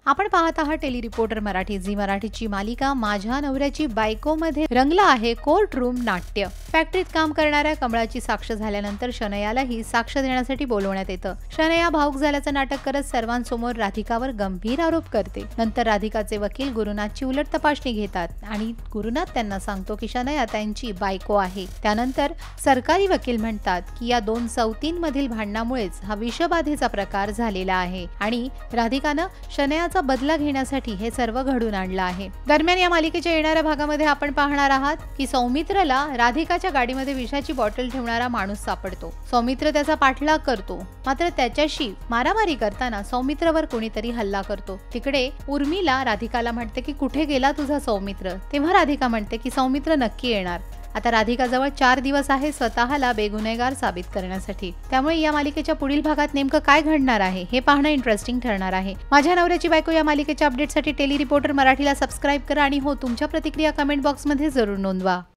आपण पाहत आहात टेली रिपोर्टर मराठी. झी मराठीची मालिका माझ्या नवऱ्याची बायको मध्ये रंगला आहे कोर्ट रूम नाट्य. फॅक्टरीत काम करणाऱ्या कमळाची साक्ष झाल्यानंतर शनयालाही साक्ष देण्यासाठी बोलवण्यात येतं. शनया भाऊक झाल्याचं नाटक करत सर्वांसमोर राधिकावर गंभीर आरोप करते. नंतर राधिकाचे वकील गुरुनाथची उलट तपासणी घेतात आणि गुरुनाथ त्यांना सांगतो की शनया त्यांची बायको आहे. त्यानंतर सरकारी वकील म्हणतात की या दोन सवतींमधील भांडणामुळेच हा विषबाधेचा प्रकार झालेला आहे आणि राधिकानं शनयाचा बदला घेण्यासाठी हे सर्व घडून आणलं आहे. दरम्यान या मालिकेच्या येणाऱ्या भागामध्ये आपण पाहणार आहात की सौमित्रला राधिकाच्या गाडीमध्ये विषाची बॉटल ठेवणारा माणूस सापडतो. सौमित्र त्याचा पाठलाग करतो, मात्र त्याच्याशी मारामारी करताना सौमित्रवर कोणीतरी हल्ला करतो. तिकडे उर्मिला राधिकाला म्हणते की कुठे गेला तुझा सौमित्र. तेव्हा राधिका म्हणते की सौमित्र नक्की येणार. आता राधिकाजवळ 4 दिवस आहे स्वतःला बेगुन्हेगार साबित करण्यासाठी. त्यामुळे या मालिकेच्या पुढील भागात नेमकं काय घडणार आहे हे पाहणं इंटरेस्टिंग ठरणार आहे. माझ्या नवऱ्याची बायको या मालिकेच्या अपडेटसाठी टेली रिपोर्टर मराठीला सबस्क्राईब करा आणि हो, तुमच्या प्रतिक्रिया कमेंट बॉक्समध्ये जरूर नोंदवा.